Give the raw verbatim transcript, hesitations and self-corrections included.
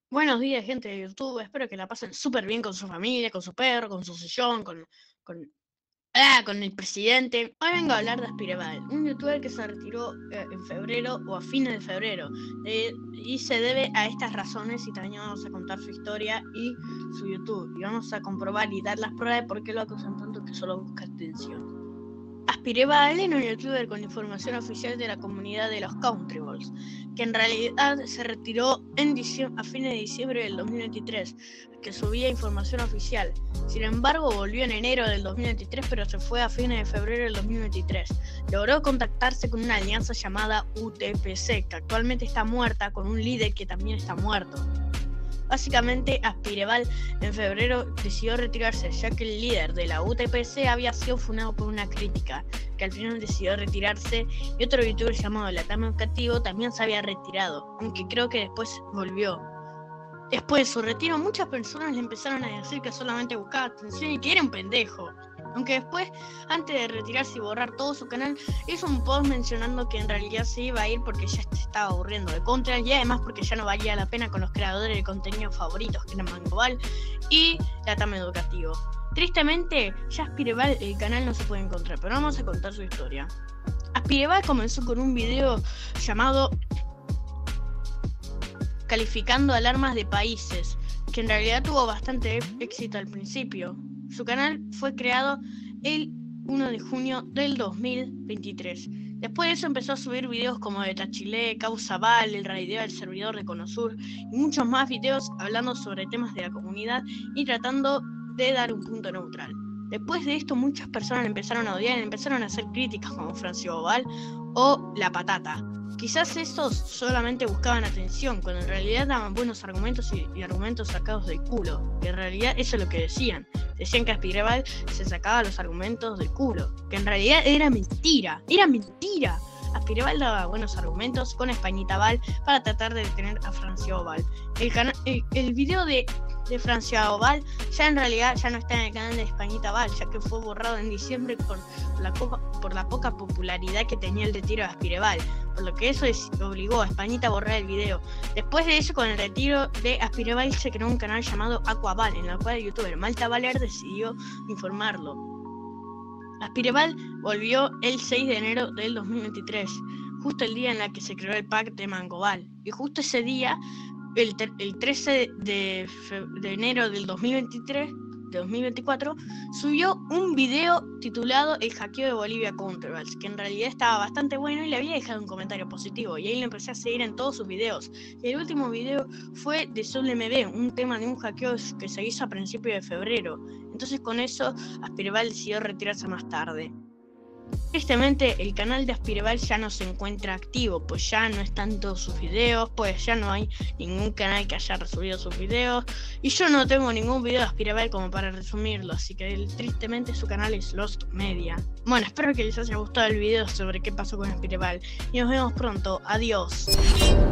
Buenos días, gente de YouTube. Espero que la pasen súper bien con su familia, con su perro, con su sillón, con, con, ah, con el presidente. Hoy vengo a hablar de Aspireval, un youtuber que se retiró eh, en febrero o a fines de febrero. Eh, y se debe a estas razones y también vamos a contar su historia y su YouTube. Y vamos a comprobar y dar las pruebas de por qué lo acusan tanto que solo busca atención. Aspireval era un youtuber con información oficial de la comunidad de los Country Balls, que en realidad se retiró en a fines de diciembre del dos mil veintitrés, que subía información oficial. Sin embargo, volvió en enero del dos mil veintitrés, pero se fue a fines de febrero del dos mil veintitrés. Logró contactarse con una alianza llamada U T P C, que actualmente está muerta, con un líder que también está muerto. Básicamente, Aspireval en febrero decidió retirarse, ya que el líder de la U T P C había sido funado por una crítica, que al final decidió retirarse, y otro youtuber llamado Latam Educativo también se había retirado, aunque creo que después volvió. Después de su retiro, muchas personas le empezaron a decir que solamente buscaba atención y que era un pendejo. Aunque después, antes de retirarse y borrar todo su canal, hizo un post mencionando que en realidad se iba a ir porque ya se estaba aburriendo de Contra, y además porque ya no valía la pena con los creadores de contenido favoritos, que eran Mangoval y Latam Educativo. Tristemente, ya Aspireval el canal no se puede encontrar, pero vamos a contar su historia. Aspireval comenzó con un video llamado Calificando alarmas de países, que en realidad tuvo bastante éxito al principio. Su canal fue creado el primero de junio del dos mil veintitrés. Después de eso empezó a subir videos como de Tachilé, Causa Val, el raideo del servidor de Conosur y muchos más videos hablando sobre temas de la comunidad y tratando de dar un punto neutral. Después de esto muchas personas le empezaron a odiar y empezaron a hacer críticas como Francio Val o La Patata. Quizás estos solamente buscaban atención, cuando en realidad daban buenos argumentos y, y argumentos sacados del culo. Que en realidad eso es lo que decían. Decían que Aspireval se sacaba los argumentos del culo. Que en realidad era mentira. ¡Era mentira! Aspireval daba buenos argumentos con Españita Val para tratar de detener a Francio Val. El, cana- el, el video de, de Francio Val ya en realidad ya no está en el canal de Españita Val, ya que fue borrado en diciembre por la, copa, por la poca popularidad que tenía el retiro de Aspireval, por lo que eso es, obligó a Españita a borrar el video. Después de eso, con el retiro de Aspireval, se creó un canal llamado Aquaval, en el cual el youtuber Malta Valer decidió informarlo. Aspireval volvió el seis de enero del dos mil veintitrés, justo el día en el que se creó el pack de Mangoval. Y justo ese día, el, el trece de, de enero del dos mil veintitrés, de dos mil veinticuatro, subió un video titulado El hackeo de Bolivia Counterballs, que en realidad estaba bastante bueno y le había dejado un comentario positivo, y ahí lo empecé a seguir en todos sus videos. Y el último video fue de Sol M B, un tema de un hackeo que se hizo a principios de febrero. Entonces con eso Aspireval decidió retirarse más tarde. Tristemente, el canal de Aspireval ya no se encuentra activo, pues ya no están todos sus videos, pues ya no hay ningún canal que haya resubido sus videos, y yo no tengo ningún video de Aspireval como para resumirlo, así que él, tristemente su canal es Lost Media. Bueno, espero que les haya gustado el video sobre qué pasó con Aspireval, y nos vemos pronto. Adiós.